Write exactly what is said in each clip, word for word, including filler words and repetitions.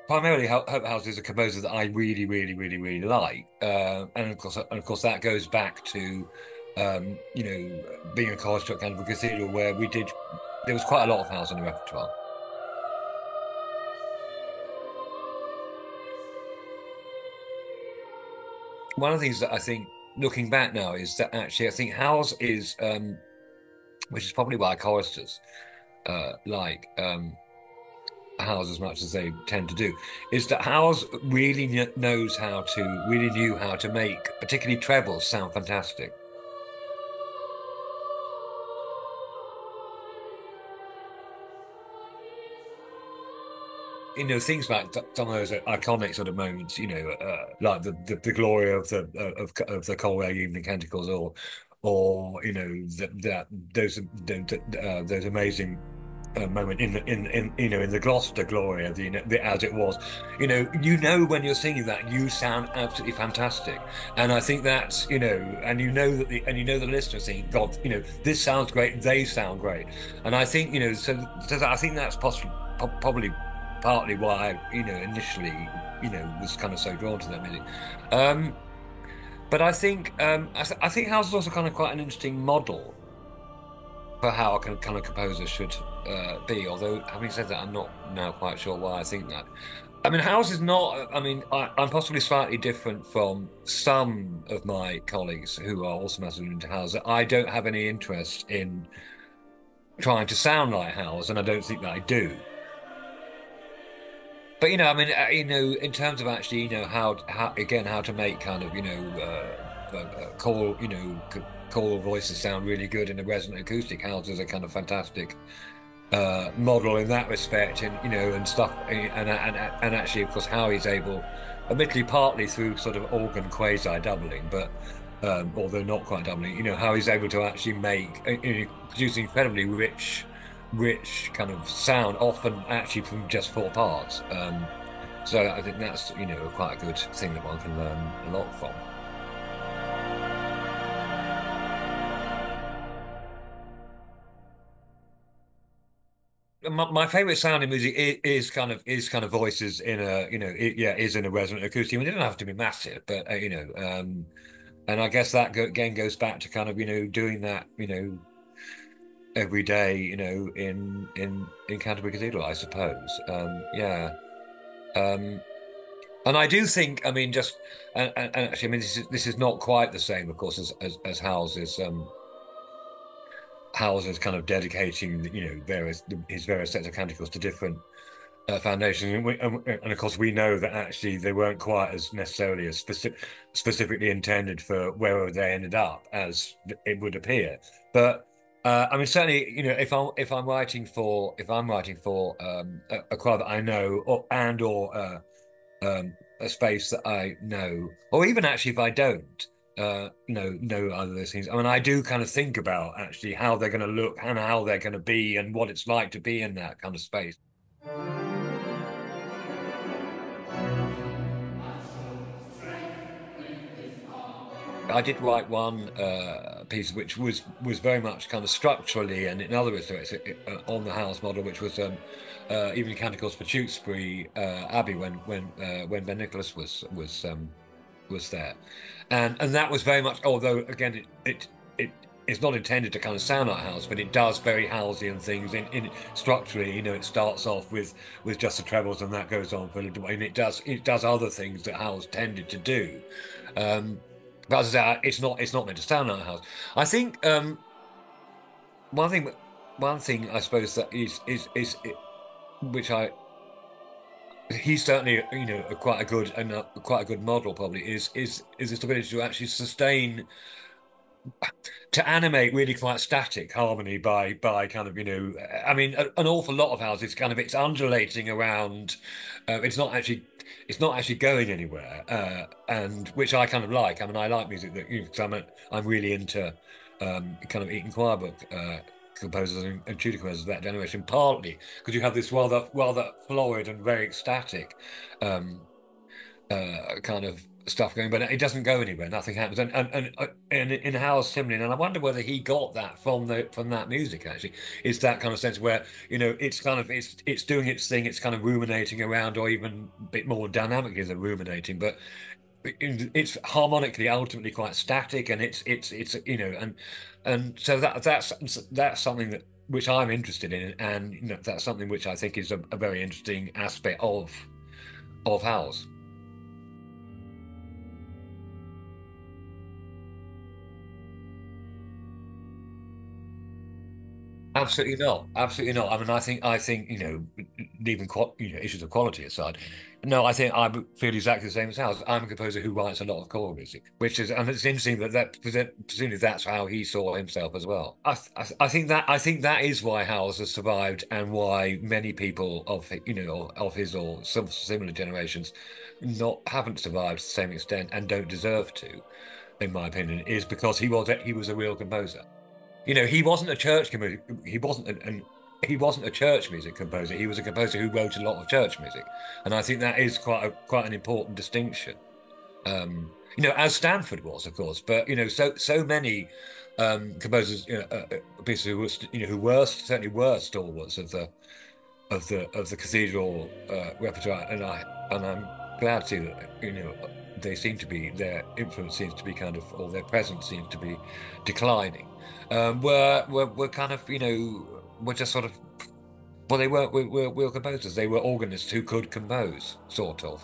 primarily Hope House is a composer that I really, really, really, really like, uh, and of course, and of course, that goes back to, um, you know, being a chorister at Canterbury Cathedral, where we did. There was quite a lot of House in the repertoire. One of the things that I think, looking back now, is that actually I think House is, um, which is probably why choristers uh, like um, Howes as much as they tend to do, is that Howes really kn knows how to, really knew how to make, particularly trebles, sound fantastic. You know, things like some of those iconic sort of moments, you know, uh, like the, the the glory of the of of the Colwell Evening Canticles, or or you know that that those the, uh, those amazing uh, moment in the in in you know in the Gloucester Gloria, the, you know, the as it was, you know, you know when you're singing that you sound absolutely fantastic, and I think that's, you know, and you know that the and you know the listener saying, God, you know, this sounds great, they sound great, and I think, you know, so, so I think that's possibly probably partly why I, you know, initially, you know, was kind of so drawn to that music. Um, but I think um, I, th I think House is also kind of quite an interesting model for how a kind of, kind of composer should uh, be. Although, having said that, I'm not now quite sure why I think that. I mean, House is not. I mean, I, I'm possibly slightly different from some of my colleagues who are also massively into House. I don't have any interest in trying to sound like House, and I don't think that I do. But you know, I mean, uh, you know, in terms of actually, you know, how, how again, how to make kind of, you know, uh, uh, uh, choral, you know, c- choral voices sound really good in a resonant acoustic. House is a kind of fantastic uh, model in that respect, and you know, and stuff, and and and, and actually, of course, how he's able, admittedly, partly through sort of organ quasi doubling, but um, although not quite doubling, you know, how he's able to actually make, uh, you know, produce incredibly rich rich kind of sound, often actually from just four parts. Um, so I think that's, you know, quite a good thing that one can learn a lot from. My, my favorite sound in music is, is kind of is kind of voices in a, you know, it, yeah, is in a resonant acoustic. I mean, it doesn't have to be massive, but uh, you know, um, and I guess that go, again goes back to kind of, you know, doing that, you know, every day, you know, in in in Canterbury Cathedral, I suppose. Um, yeah. Um, And I do think, I mean, just and, and and actually, I mean, this is this is not quite the same, of course, as as, as Howells's um Howells's kind of dedicating, you know, various his various sets of canticles to different uh, foundations, and, we, and, and of course, we know that actually they weren't quite as necessarily as specific, specifically intended for wherever they ended up as it would appear. But uh, I mean, certainly, you know, if I'm if I'm writing for if I'm writing for um, a, a choir that I know, or and or uh, um, a space that I know, or even actually if I don't uh, know know either of those things. I mean, I do kind of think about actually how they're going to look and how they're going to be and what it's like to be in that kind of space. I did write one uh, piece which was was very much kind of structurally and in other respects uh, on the house model, which was um, uh, even Canticles for Tewkesbury uh, Abbey when when uh, when Ben Nicholas was was um, was there, and and that was very much. Although again, it it it it's not intended to kind of sound like house, but it does very housey things in in structurally. You know, it starts off with with just the trebles, and that goes on for a little while, and it does it does other things that house tended to do. Um, but as I say, it's not it's not meant to sound like a house. I think um, one thing one thing I suppose that is is is which I he's certainly, you know, a quite a good and a, quite a good model probably is is is this ability to actually sustain, to animate really quite static harmony by by kind of, you know, I mean, a, an awful lot of houses kind of it's undulating around, uh, it's not actually it's not actually going anywhere, uh, and which I kind of like. I mean, I like music that, you know, 'cause I'm a, I'm really into um, kind of Eton choir book uh, composers and, and tutor composers of that generation, partly because you have this rather rather florid and very ecstatic um, uh, kind of stuff going, but it doesn't go anywhere. Nothing happens. And and and, uh, and in Howard's Simlin, and I wonder whether he got that from the from that music. Actually, it's that kind of sense where you know it's kind of it's it's doing its thing. It's kind of ruminating around, or even a bit more dynamically than ruminating, but. It's harmonically ultimately quite static, and it's it's it's you know, and and so that that's that's something that which I'm interested in, and you know, that's something which I think is a, a very interesting aspect of of Howells. Absolutely not. Absolutely not. I mean, I think I think you know, leaving qual you know issues of quality aside, no, I think I would feel exactly the same as House. I'm a composer who writes a lot of choral music, which is, and it's interesting that that presumably that's how he saw himself as well. I, I I think that I think that is why Howells has survived, and why many people of you know of his or some similar generations not haven't survived to the same extent and don't deserve to, in my opinion, is because he was he was a real composer. You know, he wasn't a church composer. He wasn't an, an he wasn't a church music composer. He was a composer who wrote a lot of church music, and I think that is quite a quite an important distinction. Um, you know, as Stanford was, of course, but you know, so so many um, composers, you know, uh, uh, pieces who were you know who were certainly were stalwarts of the of the of the cathedral uh, repertoire, and I and I'm glad to see that you know they seem to be their influence seems to be kind of or their presence seems to be declining. Um, were were were kind of you know were just sort of well they weren't were, were, were composers, they were organists who could compose sort of.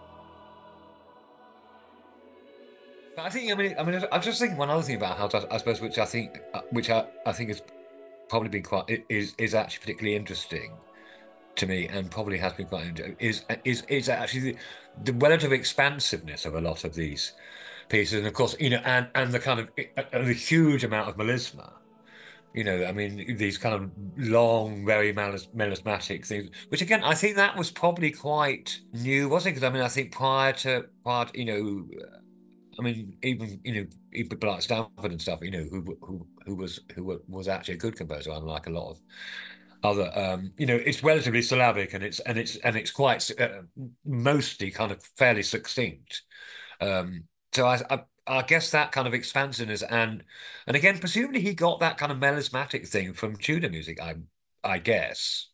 But I think I mean I mean I'm just thinking one other thing about how to, I suppose which I think uh, which I, I think has probably been quite is is actually particularly interesting to me, and probably has been quite is is is actually the, the relative expansiveness of a lot of these pieces, and of course, you know, and and the kind of and the huge amount of melisma. You know, I mean, these kind of long, very melis melismatic things, which again, I think that was probably quite new, wasn't it? Because I mean, I think prior to prior, to, you know, I mean, even you know, even people like Stanford and stuff, you know, who who who was who was actually a good composer, unlike a lot of other um you know it's relatively syllabic, and it's and it's and it's quite uh, mostly kind of fairly succinct, um so I, I I guess that kind of expansiveness, and and again presumably he got that kind of melismatic thing from Tudor music, I I guess.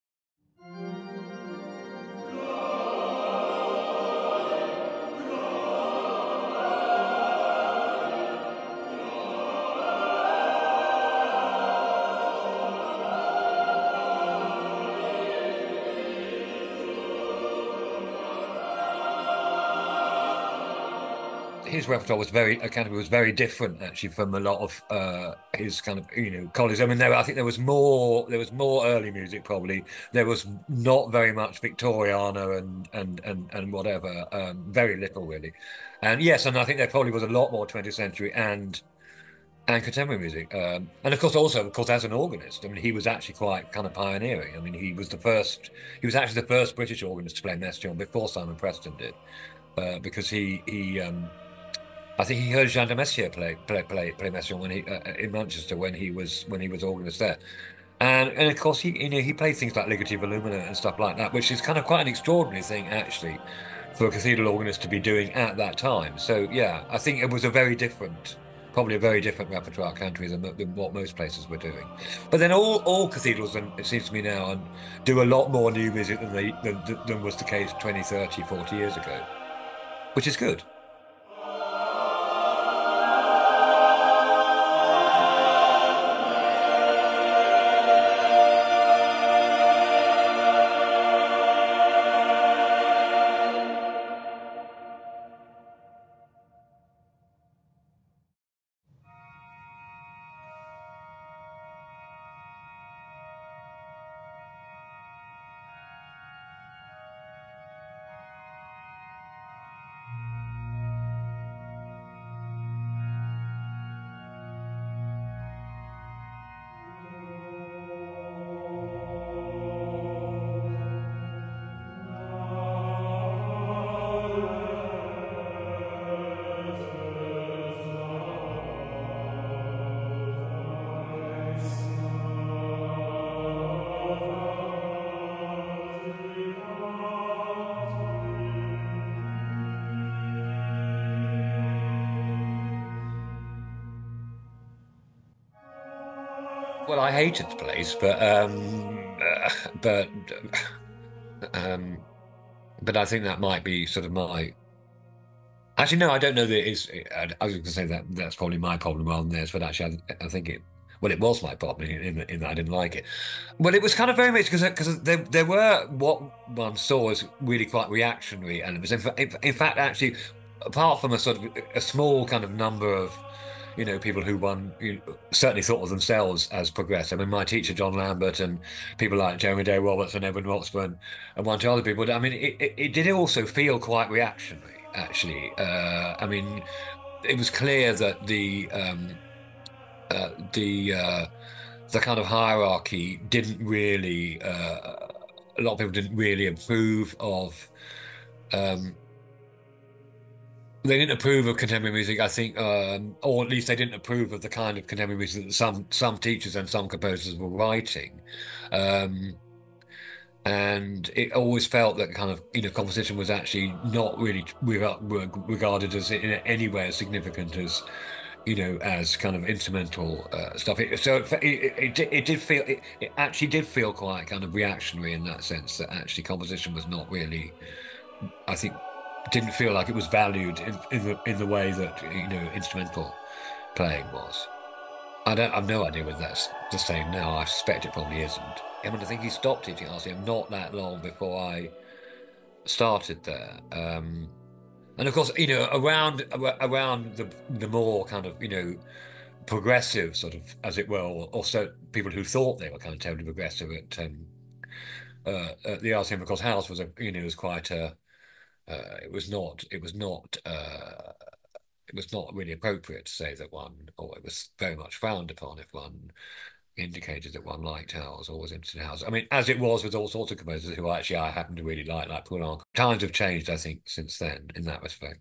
His repertoire was very Academy was very different actually from a lot of uh his kind of you know colleagues. I mean, there I think there was more there was more early music probably. There was not very much Victoriana and and and and whatever. Um, very little really. And yes, and I think there probably was a lot more twentieth century and and contemporary music. Um, and of course, also of course as an organist, I mean, he was actually quite kind of pioneering. I mean, he was the first. He was actually the first British organist to play Messiaen before Simon Preston did, uh, because he he. Um, I think he heard Jean de Messier play play play play Messiaen when he uh, uh, in Manchester when he was when he was organist there, and and of course he you know he played things like Ligeti Volumina and stuff like that, which is kind of quite an extraordinary thing actually for a cathedral organist to be doing at that time. So yeah, I think it was a very different, probably a very different repertoire country than, than what most places were doing. But then all all cathedrals, and it seems to me now, and do a lot more new music than they than, than was the case twenty, thirty, forty years ago, which is good. Well, I hated the place, but um, uh, but um, but I think that might be sort of my. Actually, no, I don't know that it is. I, I was going to say that that's probably my problem rather than theirs, but actually, I, I think it. Well, it was my problem in, in, in that I didn't like it. Well, it was kind of very much because because there there were what one saw as really quite reactionary elements. In, fa- in, in fact, actually, apart from a sort of a small kind of number of, you know, people who one you know, certainly thought of themselves as progressive. I mean, my teacher John Lambert and people like Jeremy Day Roberts and Edwin Roxburgh and one or two other people. I mean, it, it, it did also feel quite reactionary. Actually, uh, I mean, it was clear that the um, uh, the uh, the kind of hierarchy didn't really. Uh, a lot of people didn't really approve of. Um, they didn't approve of contemporary music, I think, um, or at least they didn't approve of the kind of contemporary music that some some teachers and some composers were writing. Um, and it always felt that kind of you know composition was actually not really regarded as in any way as significant as you know as kind of instrumental uh, stuff. It, so it, it, it, it did feel it, it actually did feel quite kind of reactionary in that sense that actually composition was not really, I think, didn't feel like it was valued in, in the in the way that you know instrumental playing was. I don't. I've no idea whether that's the same now. I suspect it probably isn't. I mean, I think he stopped teaching R C M not that long before I started there. Um, and of course, you know, around around the the more kind of you know progressive sort of, as it were, or also people who thought they were kind of terribly progressive at um, uh, at the R C M, of course, House was a you know was quite a uh, it was not it was not uh, it was not really appropriate to say that one, or it was very much frowned upon if one indicated that one liked Howells or was interested in Howells. I mean, as it was with all sorts of composers who actually I happen to really like, like Poulenc. Times have changed, I think, since then in that respect.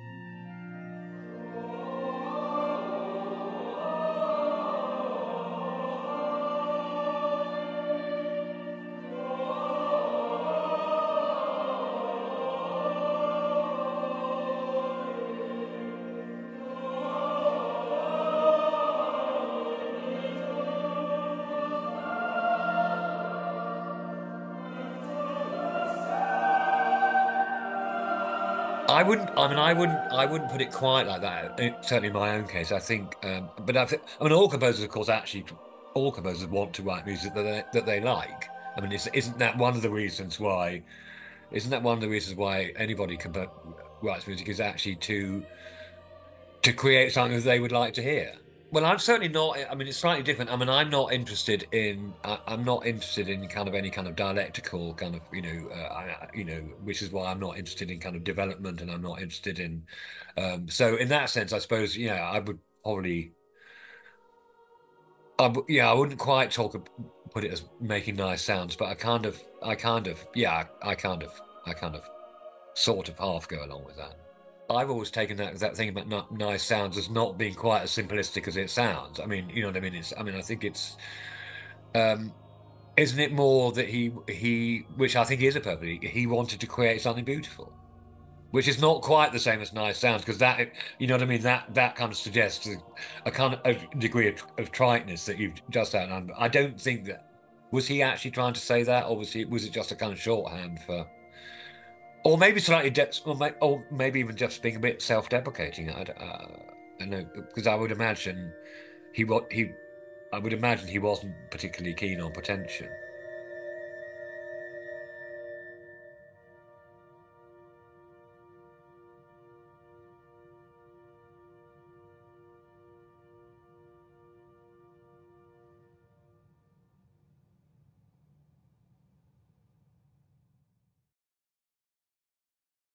I wouldn't. I mean, I wouldn't. I wouldn't put it quite like that. It, certainly, in my own case, I think. Um, but I, think, I mean, all composers, of course, actually, all composers want to write music that they, that they like. I mean, is, isn't that one of the reasons why? Isn't that one of the reasons why anybody compo writes music is actually to to create something that they would like to hear? Well, I'm certainly not. I mean, it's slightly different. I mean, I'm not interested in. I, I'm not interested in kind of any kind of dialectical kind of, you know, uh, I, you know, which is why I'm not interested in kind of development, and I'm not interested in. Um, so, in that sense, I suppose, yeah, I would probably. I, w- yeah, I wouldn't quite talk ab- put it as making nice sounds, but I kind of, I kind of, yeah, I kind of, I kind of, sort of half go along with that. I've always taken that that thing about not nice sounds as not being quite as simplistic as it sounds. I mean, you know what I mean? It's, I mean, I think it's, um, isn't it more that he he, which I think is a perfectly, he wanted to create something beautiful, which is not quite the same as nice sounds, because that, you know what I mean? That that kind of suggests a, a kind of a degree of, of triteness that you've just outlined. I don't think that, was he actually trying to say that, or was he was it just a kind of shorthand for? Or maybe slightly, de- or, may- or maybe even just being a bit self-deprecating. I, d- uh, I know, because I would imagine he what he, I would imagine he wasn't particularly keen on pretension.